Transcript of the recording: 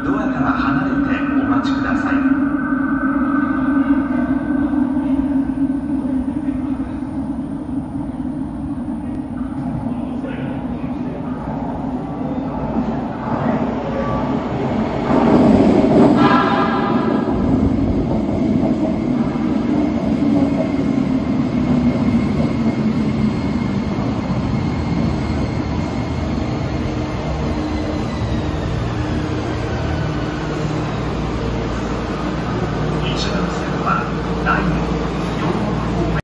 ドアから離れてお待ちください。